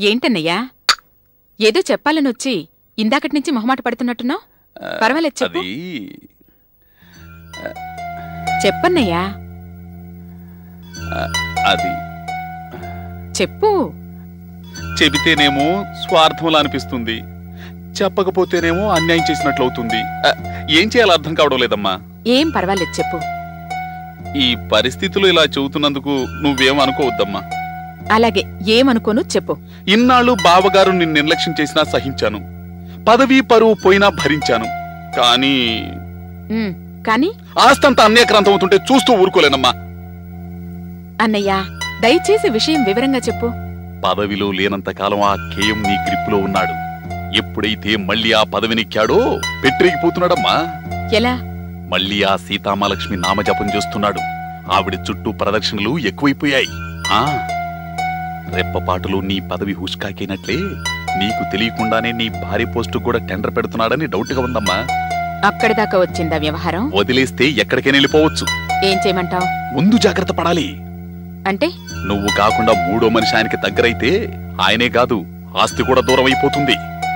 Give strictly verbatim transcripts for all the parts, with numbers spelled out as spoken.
ఏంటన్నయ్యా ఏదో చెప్పాలనొచ్చి ఇందాకటి నుంచి మొహమాట పడుతున్నట్టున్నావు? పర్వాలేదు చెప్పు. చెప్పన్నయ్యా. అది చెప్పు. చెబితేనేమో స్వార్థంలా అనిపిస్తుంది, చెప్పకపోతేనేమో అన్యాయం చేసినట్లవుతుంది. ఏం చేయాలో అర్థం కావడం లేదమ్మా. ఏం పర్వాలేదు చెప్పు. ఈ పరిస్థితులు ఇలా చెబుతున్నందుకు నువ్వేం అనుకోవద్దమ్మా. అలాగే ఏమనుకోను చెప్పు. ఇన్నాళ్ళు బావగారు నిన్ను నిర్లక్ష్యం చేసినా సహించాను, పదవీ పరువు పోయినా భరించాను. కానీ కానీ ఆస్తంతా అన్యాక్రాంతం అవుతుంటే చూస్తూ ఊరుకోలేనమ్మా. అన్నయ్యా దయచేసి విషయం వివరంగా చెప్పు. పదవిలో లేనంతకాలం ఆ కేయం నీ గ్రిప్పులో ఉన్నాడు. ఎప్పుడైతే మళ్ళీ ఆ పదవినిక్కాడో పెట్టిరిగిపోతున్నాడమ్మా. ఎలా? మళ్ళీ ఆ సీతామాలక్ష్మి నామజపం చేస్తున్నాడు. ఆవిడ చుట్టూ ప్రదక్షిణలు ఎక్కువైపోయాయి. ఆ రెప్పపాటులో నీ పదవి హుష్కాకైనట్లే నీకు తెలియకుండానే నీ భార్య పోస్టు కూడా టెండర్ పెడుతున్నాడని డౌట్గా ఉందమ్మా. అక్కడి దాకా వచ్చిందా వ్యవహారం? వదిలేస్తే ఎక్కడికైనా వెళ్ళిపోవచ్చు. ఏం చేయమంటావు? ముందు జాగ్రత్త పడాలి. అంటే నువ్వు కాకుండా మూడో మనిషి ఆయనకి దగ్గరైతే ఆయనే కాదు ఆస్తి కూడా దూరం అయిపోతుంది.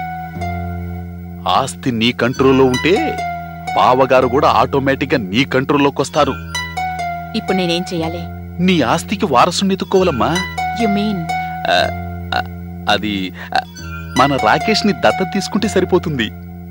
ఆస్తి నీ కంట్రోల్లో ఉంటే బావగారు కూడా ఆటోమేటిక్ గా నీ కంట్రోల్లోకి వస్తారు. ఇప్పుడు నేనేం చెయ్యాలి? నీ ఆస్తికి వారసుని ఎత్తుకోవాలమ్మా. You mean? అది మన రాకేష్ ని దత్తత తీసుకుంటే సరిపోతుంది.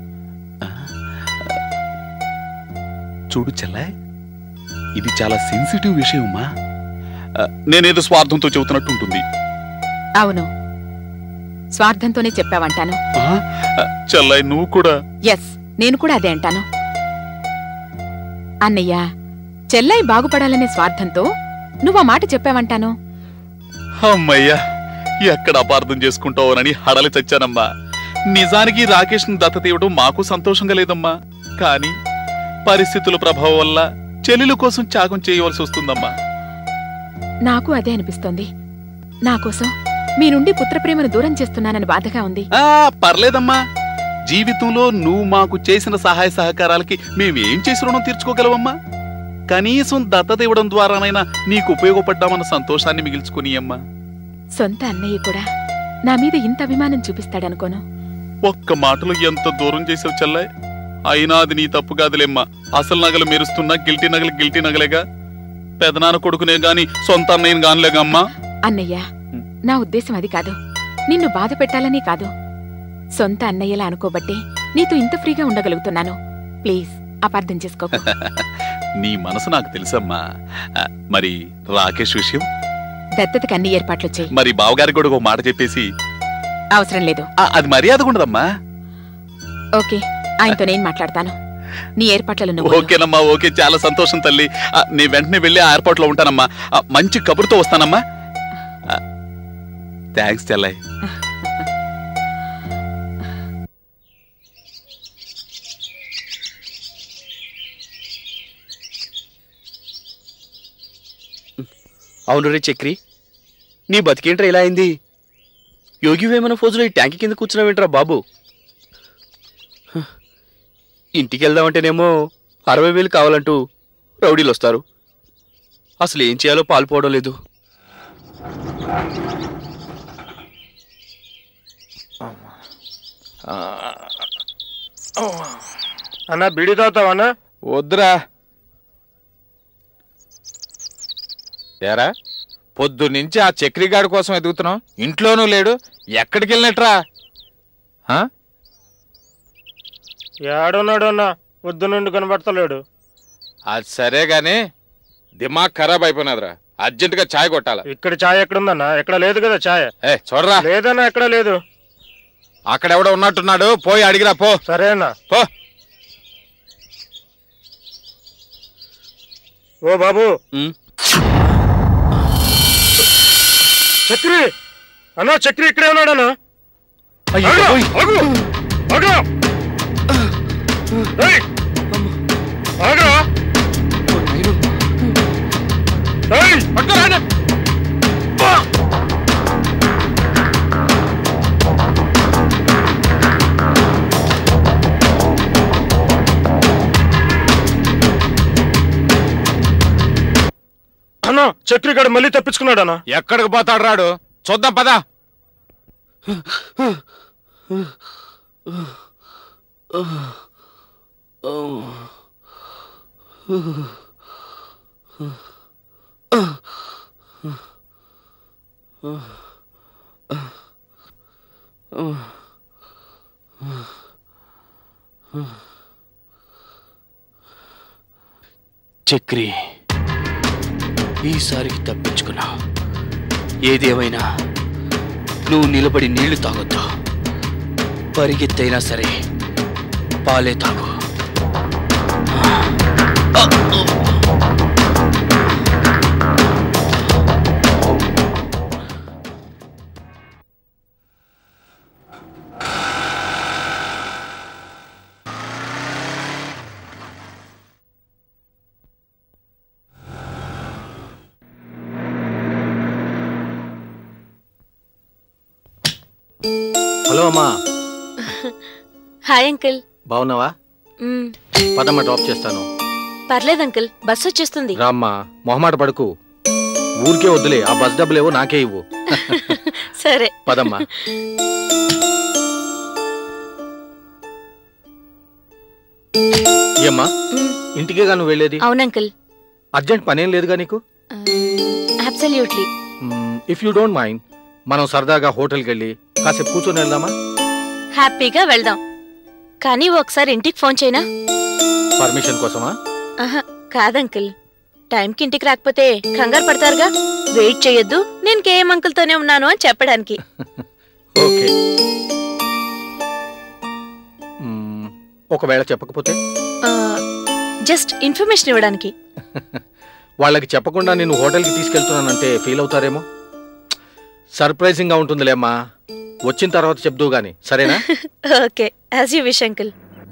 చూడు చెల్లాయ్, ఇది చాలా సెన్సిటివ్ విషయమ్మా. నేనేదో స్వార్థంతో చెబుతున్నట్టు ఉంటుంది. అవును, స్వార్థంతోనే చెప్పావంటాను. చెల్లాయ్ నువ్వు కూడా? ఎస్, నేను కూడా అదే అంటాను. అన్నయ్య, చెల్లై బాగుపడాలనే స్వార్థంతో నువ్వు ఆ మాట చెప్పావంటాను. అమ్మయ్యా, ఎక్కడ అపార్థం చేసుకుంటావోనని హడలి చచ్చానమ్మా. నిజానికి రాకేష్ ని దత్తత ఇవ్వడం మాకు సంతోషంగా లేదమ్మా. కానీ పరిస్థితుల ప్రభావం వల్ల చెల్లెల కోసం త్యాగం చేయవలసి వస్తుందమ్మా. నాకు అదే అనిపిస్తోంది. నా కోసం మీ నుండి పుత్రప్రేమను దూరం చేస్తున్నానని బాధగా ఉంది. పర్లేదమ్మా, జీవితంలో నువ్వు మాకు చేసిన సహాయ సహకారాలకి మేమేం చేసి రుణం తీర్చుకోగలవమ్మా. కనీసం దత్తత ఇవ్వడం ద్వారానైనా నీకు ఉపయోగపడ్డామన్న సంతోషాన్ని మిగిల్చుకుని అమ్మా. సొంత అన్నయ్య కూడా నా మీద ఇంత అభిమానం చూపిస్తాడనుకోను. ఒక్క మాటలో ఎంత దూరం చేసావు చెల్లాయ్. అయినా అది నీ తప్పు కాదులేమ్మా. అసలు నగలు మెరుస్తున్నా గిల్టీ నగలు గిల్టీ నగలేగా. పెదనాన్న కొడుకునే గాని సొంత అన్నయ్యని గానిలేగా అమ్మా. అన్నయ్య, నా ఉద్దేశం అది కాదు. నిన్ను బాధ పెట్టాలని కాదు. సొంత అన్నయ్యలా అనుకోబట్టే నీతో ఇంత ఫ్రీగా ఉండగలుగుతున్నాను. ప్లీజ్ అపార్థం చేసుకోకు. నీ మనసు నాకు తెలుసమ్మా. మరి రాకేష్ విషయం? దత్తతకి అన్ని ఏర్పాట్లు చేయి. మరి బావగారికి కూడా ఒక మాట చెప్పేసి. అవసరం లేదు, అది మర్యాదగా ఉండదమ్మా. ఓకే, ఆయనతో నేను మాట్లాడతాను. నీ ఏర్పాట్లను. ఓకేనమ్మా, ఓకే, చాలా సంతోషం తల్లి. నీ వెంటనే వెళ్ళి ఆ ఏర్పాట్లో ఉంటానమ్మా. మంచి కబురుతో వస్తానమ్మా. థ్యాంక్స్ చెల్లాయ్. అవును రే చక్రి, నీ బతికేంట్రా ఇలా అయింది? యోగి వేమన ఫోజులో ఈ ట్యాంక్ కింద కూర్చున్నావేంట్రా బాబు? ఇంటికి వెళ్దామంటేనేమో అరవై వేలు కావాలంటూ రౌడీలు వస్తారు. అసలు ఏం చేయాలో పాల్పోవడం లేదు. అన్నా బీడీ తాగుతావన్నా? వద్దురా. ఏరా, పొద్దు నుంచి ఆ చక్రిగాడి కోసం ఎదుగుతున్నాం, ఇంట్లోనూ లేడు, ఎక్కడికి వెళ్ళినట్రా? ఏడున్నాడు అన్నా, పొద్దు నుండి కనబడతలేడు. అది సరే గాని దిమాగ్ ఖరాబ్ అయిపోయినదిరా. అర్జెంట్ గా ఛాయ్ కొట్టాల. ఇక్కడ ఛాయ్ ఎక్కడుందన్నా? ఎక్కడ లేదు కదా ఛాయ్. ఏ చూడరా. లేదన్నా, ఎక్కడ లేదు. అక్కడెవడో ఉన్నట్టున్నాడు, పోయి అడిగిరా పో. సరేనా పో. ఓ బాబు, చక్రి అన్నా, చక్రి ఇక్కడే ఉన్నాడన్నా. అన్నా, చక్రిగాడు మళ్ళీ తప్పించుకున్నాడన్నా. ఎక్కడికి పోతాడు రాడు? చూద్దాం పదా. చక్రి, ఈసారికి తప్పించుకున్నావు. ఏదేమైనా నువ్వు నిలబడి నీళ్లు తాగొద్దు. పరిగెత్తైనా సరే పాలే తాగు. హలో అమ్మా. Hi uncle. బాగున్నావా? పదమ్మా, డ్రాప్ చేస్తాను. పర్లేదు అంకుల్, బస్ వచ్చేస్తుంది. రామ్మా, మొహమాట పడుకు. ఊరికే వద్దులే, ఆ బస్ డబ్బులేవో నాకే ఇవ్వు. సరే పదమ్మా. ఏమ్మా, ఇంటికేగా నువ్వు వెళ్ళేది? అవునంకుల్. అర్జెంట్ పనేం లేదుగా నీకు? Absolutely. If you don't mind, మనం సరదాగా హోటల్కి వెళ్ళి కాసేపు కూర్చొని వెళ్దామా? హ్యాపీగా వెళ్దాం, కానీ ఒకసారి ఇంటికి ఫోన్ చేయనా? పర్మిషన్ కోసమా? ఆహా కాదంకుల్, టైంకి ఇంటికి రాకపోతే కంగారు పడతారుగా. వెయిట్ చేయొద్దు, నేను కేఎం అంకుల్ తోనే ఉన్నాను అని చెప్పడానికి. ఓకే. ఒకవేళ చెప్పకపోతే? జస్ట్ ఇన్ఫర్మేషన్ ఇవ్వడానికి. వాళ్ళకి చెప్పకుండా నేను హోటల్కి తీసుకెళ్తున్నానంటే ఫీల్ అవుతారేమో. సర్ప్రైజింగ్ గా ఉంటుందిలేమ్మా, వచ్చిన తర్వాత చెప్దు గాని, సరేనా? Okay, as you wish uncle.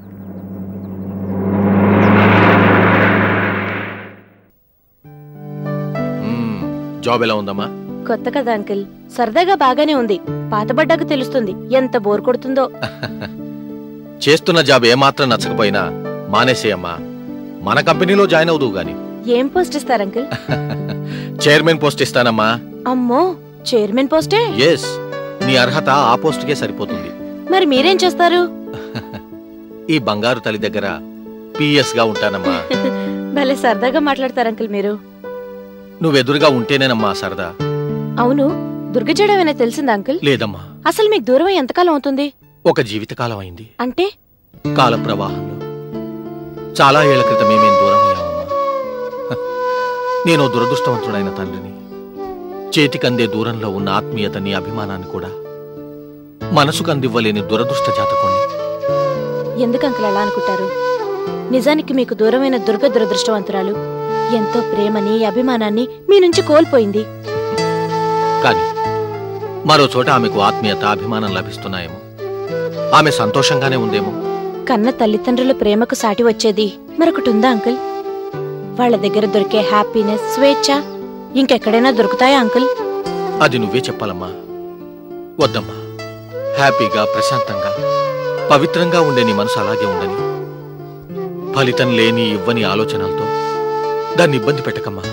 Job ఎలా ఉందమ్మా? కొత్త కదా అంకుల్, సరదాగా బాగానే ఉంది. పాతబడ్డాక తెలుస్తుంది ఎంత బోర్ కొడుతుందో. చేస్తున్న జాబ్ ఏమాత్రం నచ్చకపోయినా మానేసేయమ్మా. మన కంపెనీలో జాయిన్ అవుదువు గాని. ఏం పోస్ట్ ఇస్తారు అంకుల్? Chairman post ఇస్తానమ్మా. అమ్మో, చైర్మన్ పోస్టే? ఎస్, నీ అర్హత ఆ పోస్టుకే సరిపోతుంది. మరి మీరేం చేస్తారు? ఈ బంగారు తల్లి దగ్గర పిఎస్ గా ఉంటానమ్మా. భలే సరదాగా మాట్లాడతారు అంకుల్ మీరు. నువ్వెదురుగా ఉంటేనేనమ్మా సరదా. అవును, దుర్గజడమైనా తెలిసిందా అంకుల్? లేదమ్మా. అసలు మీకు దూరం ఎంతకాలం అవుతుంది? ఒక జీవితకాలం అయింది. అంటే? కాల ప్రవాహంలో చాలా ఏళ్ల క్రితమే మేము దూరం అయ్యామమ్మా. నేను దురదృష్టవంతుడైన తండ్రిని. చేతికందే దూరంలో ఉన్న ఆత్మీయతని, అభిమానాన్ని కూడా మనసుకు అందివ్వలేని దురదృష్ట జాతకుణ్ణి. ఎందుకు అంకుల్ అలా అనుకుంటారు? నిజానికి మీకు దూరమైన దుర్గ దురదృష్టవంతురాలు. ఎంతో ప్రేమని, అభిమానాన్ని మీ నుంచి కోల్పోయింది. కాని మరో చోట ఆమెకు ఆత్మీయత, అభిమానం లభిస్తున్నాయేమో. ఆమె సంతోషంగానే ఉందేమో. కన్న తల్లిదండ్రుల ప్రేమకు సాటి వచ్చేది మరొకటి ఉందా అంకుల్? వాళ్ళ దగ్గర దొరికే హ్యాపీనెస్, స్వేచ్ఛ ఇంకెక్కడైనా దొరుకుతాయా అంకుల్? అది నువ్వే చెప్పాలమ్మా. వద్దమ్మా, హ్యాపీగా, ప్రశాంతంగా, పవిత్రంగా ఉండే నీ మనసు అలాగే ఉండని. ఫలితం లేని, ఇవ్వని ఆలోచనలతో దాన్ని ఇబ్బంది పెట్టకమ్మా.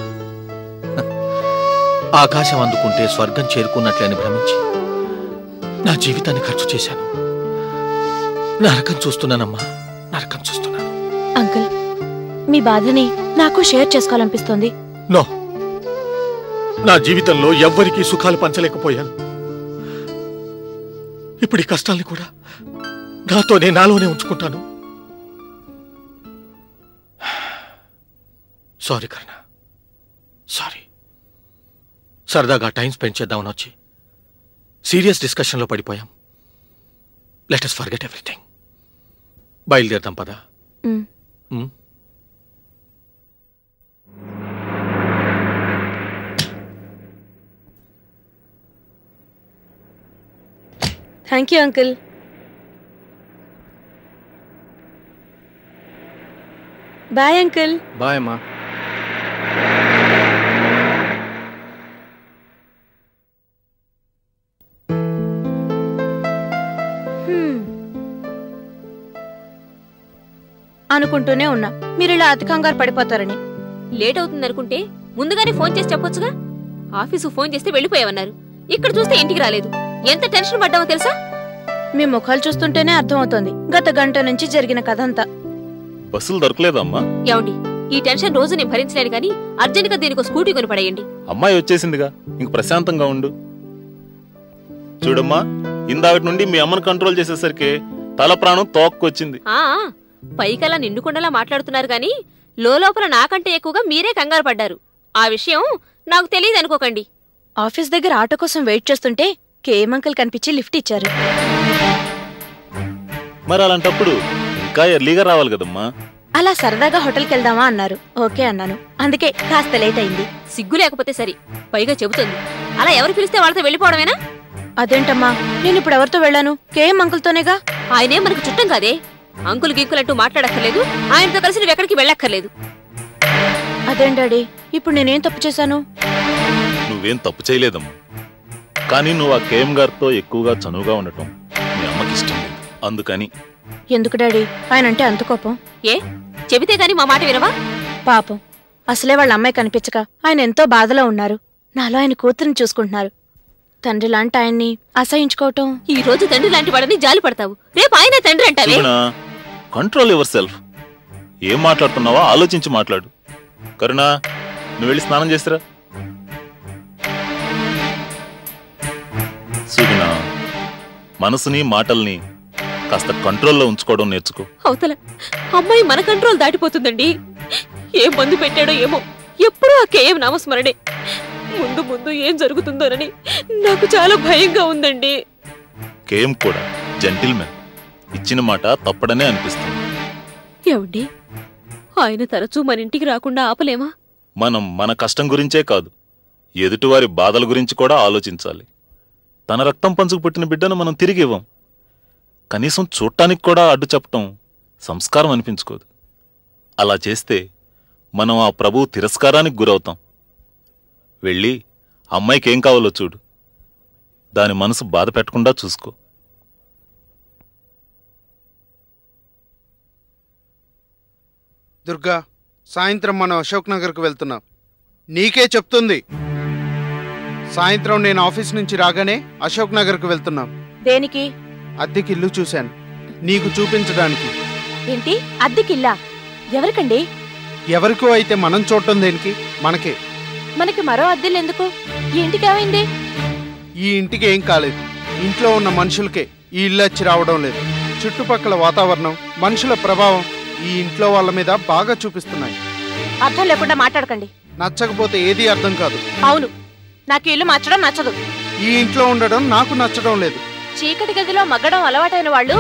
ఆకాశం అందుకుంటే స్వర్గం చేరుకున్నట్లని భ్రమించి నా జీవితాన్ని ఖర్చు చేశాను. నరకం చూస్తున్నానమ్మా, నరకం చూస్తున్నాను. అంకుల్, మీ బాధని నాకు షేర్ చేసుకోవాలనిపిస్తోంది. నో, నా జీవితంలో ఎవ్వరికీ సుఖాలు పంచలేకపోయాను. ఇప్పుడు ఈ కష్టాల్ని కూడా నాతోనే, నాలోనే ఉంచుకుంటాను. Sorry Karuna, sorry. సరదాగా టైం స్పెండ్ చేద్దామని వచ్చి సీరియస్ డిస్కషన్లో పడిపోయాం. Let us forget everything. బయలుదేరదాం పదా. Thank you uncle. Bye uncle. Bye అమ్మా. అనుకుంటూనే ఉన్నా మీరు ఇలా అతి కంగారు పడిపోతారని. లేట్ అవుతుందనుకుంటే ముందుగానే ఫోన్ చేసి చెప్పొచ్చుగా. ఆఫీసు ఫోన్ చేస్తే వెళ్ళిపోయావన్నారు, ఇక్కడ చూస్తే ఇంటికి రాలేదు. ఎంత టెన్షన్ పడ్డామో తెలుసా? మీ ముఖాలు చూస్తుంటేనే అర్థమవుతోంది గత గంట నుంచి జరిగిన కథ అంతా. బస్సులు దొరకలేదమ్మా? ఏమండి, ఈ టెన్షన్ రోజు నేను భరించలేను గానీ అర్జెంట్ గా దీనికి స్కూటీ కొని పడేయండి. అమ్మాయి వచ్చేసిందిగా, ఇంక ప్రశాంతంగా ఉండు. చూడమ్మా, ఇందాక నుండి మీ అమ్మను కంట్రోల్ చేసేసరికి తల ప్రాణం తోక్కొచ్చింది. ఆ పైకలా నిండుకుండలా మాట్లాడుతున్నారు గాని లోపల నాకంటే ఎక్కువగా మీరే కంగారు పడ్డారు. ఆ విషయం నాకు తెలియదు అనుకోకండి. ఆఫీస్ దగ్గర ఆటో కోసం వెయిట్ చేస్తుంటే కేఎం అంకుల్ కనిపించి లిఫ్ట్ ఇచ్చారు. మరి అలాంటప్పుడు ఇంకా ఎర్లీగా రావాలి కదమ్మా. అలా సరదాగా హోటల్కి వెళ్దామా అన్నారు. ఓకే అన్నాను. అందుకే కాస్త లేట్ అయింది. సిగ్గు లేకపోతే సరి, పైగా చెబుతుంది. అలా ఎవరు పిలిస్తే వాళ్ళతో వెళ్ళిపోవడమేనా? అదేంటమ్మా, నేను ఇప్పుడు ఎవరితో వెళ్ళాను? కేఎం అంకుల్తోనేగా. ఆయనే మనకు చుట్టం కాదే. అంకుల్ గింకుల్ అంటూ మాట్లాడక్కర్లేదు, ఆయనతో కలిసి నువ్వు ఎక్కడికి వెళ్ళక్కర్లేదు. అదేం డాడీ, ఇప్పుడు నేనేం తప్పు చేశాను? నువ్వేం తప్పు చేయలేదమ్మా, కానీ నువ్వు ఆ కేఎం గారితో ఎక్కువగా చనువుగా ఉండటం మీ అమ్మకి ఇష్టం లేదు, అందుకని. ఎందుకు డాడీ ఆయన అంటే అంత కోపం? ఏ చెబితే గాని మా మాట వినవా? పాపం, అసలే వాళ్ళ అమ్మాయి కనిపించక ఆయన ఎంతో బాధలో ఉన్నారు. నాలో ఆయన కూతురిని చూసుకుంటున్నారు. తండ్రి లాంటి ఆయన్ని అసహించుకోవటం. ఈ రోజు తండ్రి లాంటి వాడని జాలి పడతావు, రేపు ఆయన తండ్రి అంటావే. Control your self. ఏం మాట్లాడుతున్నావో ఆలోచించి మాట్లాడు. కరుణా, నువ్వు వెళ్ళి స్నానం చేసిరా. సుగుణ, మనసుని మాటల్ని కాస్త కంట్రోల్లో ఉంచుకోవడం నేర్చుకో. అవతల అమ్మాయి మన కంట్రోల్ దాటిపోతుందండి. ఏ మందు పెట్టాడో ఏమో, ఎప్పుడూ ఆ కేఎం నామస్మరణే. ముందు ముందు ఏం జరుగుతుందోనని నాకు చాలా భయంగా ఉందండి. కేఎం కూడా జెంటిల్మెన్, ఇచ్చిన మాట తప్పడనే అనిపిస్తుంది. ఏమండి, ఆయన తరచూ మన ఇంటికి రాకుండా ఆపలేమా? మనం మన కష్టం గురించే కాదు, ఎదుటివారి బాధల గురించి కూడా ఆలోచించాలి. తన రక్తం పంచుకు పుట్టిన బిడ్డను మనం తిరిగి ఇవ్వం. కనీసం చూడటానికి కూడా అడ్డు చెప్పటం సంస్కారం అనిపించుకోదు. అలా చేస్తే మనం ఆ ప్రభువు తిరస్కారానికి గురవుతాం. వెళ్ళి అమ్మాయికి ఏం కావాలో చూడు, దాని మనసు బాధ పెట్టకుండా చూసుకో. దుర్గా, సాయంత్రం మనం అశోక్ నగర్కు వెళ్తున్నాం. నీకే చెప్తుంది. సాయంత్రం నేను ఆఫీస్ నుంచి రాగానే అశోక్ నగర్కు వెళ్తున్నాం. దేనికి? అద్దెకి ఇల్లు చూశాను, నీకు చూపించడానికి. ఏంటి అద్దెకిల్లా? ఎవరికండి? ఎవరికో అయితే మనం చూడటం దేనికి? మనకే. మనకి మరో అద్దెలు ఎందుకు? ఈ ఇంటికి ఏమైంది? ఈ ఇంటికి ఏం కాలేదు, ఇంట్లో ఉన్న మనుషులకే ఈ ఇల్లు వచ్చి రావడం లేదు. చుట్టుపక్కల వాతావరణం, మనుషుల ప్రభావం ఈ ఇంట్లో వాళ్ళ మీద బాగా చూపిస్తున్నాయి. అర్థం లేకుండా మాట్లాడకండి. నచ్చకపోతే ఏది అర్థం కాదు. అవును, నాకు ఇల్లు మార్చడం నచ్చదు. ఈ ఇంట్లో ఉండడం నాకు నచ్చడం లేదు. చీకటి గదిలో మగ్గడం అలవాటైన వాళ్ళు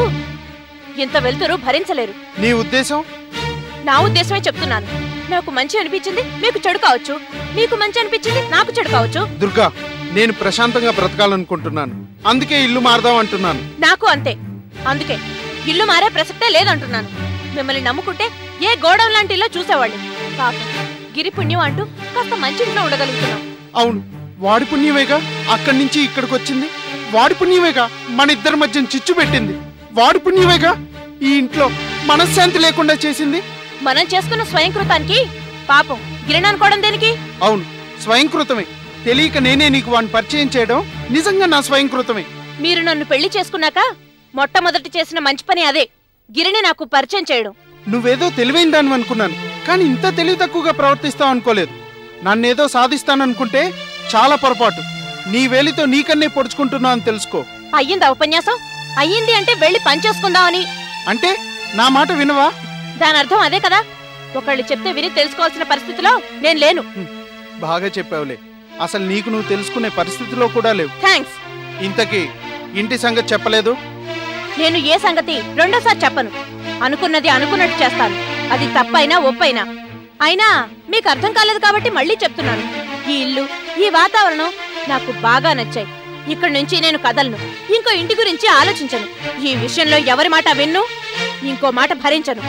ఇంత వెలుతురు భరించలేరు. నీ ఉద్దేశం? నా ఉద్దేశమే చెప్తున్నాను. నాకు మంచి అనిపించింది మీకు చెడు కావచ్చు, మీకు మంచి అనిపించింది నాకు చెడు కావచ్చు. దుర్గా, నేను ప్రశాంతంగా బ్రతకాలనుకుంటున్నాను, అందుకే ఇల్లు మారదాం అంటున్నాను. నాకు అంతే, అందుకే ఇల్లు మారే ప్రసక్తే లేదంటున్నాను. మిమ్మల్ని నమ్ముకుంటే ఏ గోడౌన్ లాంటి ఇల్లు చూసేవాళ్ళు. పాపం గిరి పుణ్యం అంటూ కాస్త మంచి ఇంట్లో ఉండగలుగుతున్నాం. అవును, వాడి పుణ్యమేగా అక్కడి నుంచి ఇక్కడికి వచ్చింది. వాడి పుణ్యమేగా మన ఇద్దరి మధ్య చిచ్చు పెట్టింది. వాడి పుణ్యమేగా ఈ ఇంట్లో మనశ్శాంతి లేకుండా చేసింది. మనం చేసుకున్న స్వయంకృతానికి పాపం గిరిని అనుకోవడం దేనికి? అవును, స్వయంకృతమే. తెలియక నేనే నీకు వాడిని పరిచయం చేయడం నిజంగా నా స్వయంకృతమే. మీరు నన్ను పెళ్లి చేసుకున్నాక మొట్టమొదటి చేసిన మంచి పని అదే, గిరిని నాకు పరిచయం చేయడం. నువ్వేదో తెలివైన దాన్ని అనుకున్నాను, కానీ ఇంత తెలివి తక్కువగా ప్రవర్తిస్తావు అనుకోలేదు. నన్నేదో సాధిస్తాననుకుంటే చాలా పొరపాటు. నీ వేలితో నీకన్నే పొడుచుకుంటున్నావు అని తెలుసుకో. అయ్యిందా ఉపన్యాసం? అయ్యింది అంటే వెళ్ళి పని చేసుకుందామని. అంటే నా మాట వినవా? దాని అర్థం అదే కదా. ఒకళ్ళు చెప్తే విని తెలుసుకోవాల్సిన పరిస్థితిలో నేను లేను. బాగా చెప్పావులే, అసలు నీకు నువ్వు తెలుసుకునే పరిస్థితిలో కూడా లేవు. థ్యాంక్స్. ఇంతకీ ఇంటి సంగతి చెప్పలేదు? నేను ఏ సంగతి రెండోసారి చెప్పను. అనుకున్నది అనుకున్నట్టు చేస్తాను, అది తప్పైనా ఒప్పైనా. అయినా మీకు అర్థం కాలేదు కాబట్టి మళ్ళీ చెప్తున్నాను. ఈ ఇల్లు, ఈ వాతావరణం నాకు బాగా నచ్చాయి. ఇక్కడి నుంచి నేను కదలను, ఇంకో ఇంటి గురించి ఆలోచించను. ఈ విషయంలో ఎవరి మాట విన్ను, ఇంకో మాట భరించను.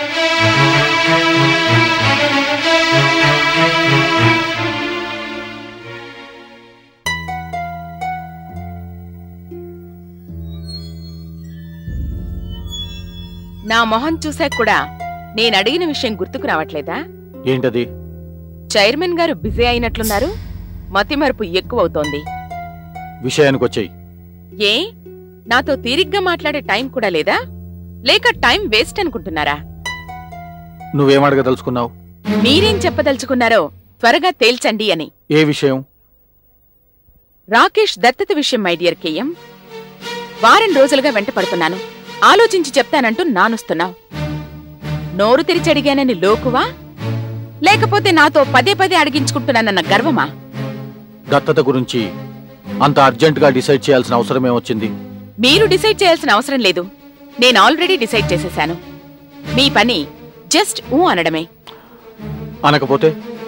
నా మొహం చూశాక కూడా నేను అడిగిన విషయం గుర్తుకు రావట్లేదా? ఏంటది? చైర్మన్ గారు బిజీ అయినట్లున్నారు, మతిమరుపు ఎక్కువవుతోంది. విషయానికి వచ్చాయి. ఏ నాతో తీరిగ్గా మాట్లాడే టైం కూడా లేదా, లేక టైం వేస్ట్ అనుకుంటున్నారా? నువ్వేం అడగదలుచుకున్నావు? మీరేం చెప్పదలుచుకున్నారో త్వరగా తేల్చండి అని. ఏ విషయం? రాకేష్ దత్తత విషయం మై డియర్ కేఎం. వారం రోజులుగా వెంట పడుతున్నాను, ఆలోచించి చెప్తానంటూ నానుస్తున్నావు. నోరు తెరిచి అడిగానని లోకువా, లేకపోతే నాతో పదే పదే అడిగించుకుంటున్నానన్న గర్వమా? దత్తత గురించి అంత అర్జెంటుగా డిసైడ్ చేయాల్సిన అవసరమే వచ్చింది? మీరు డిసైడ్ చేయాల్సిన అవసరం లేదు, నేను ఆల్రెడీ డిసైడ్ చేసేశాను. మీ పని జస్ట్ ఊ అనడమే. అనకపోతే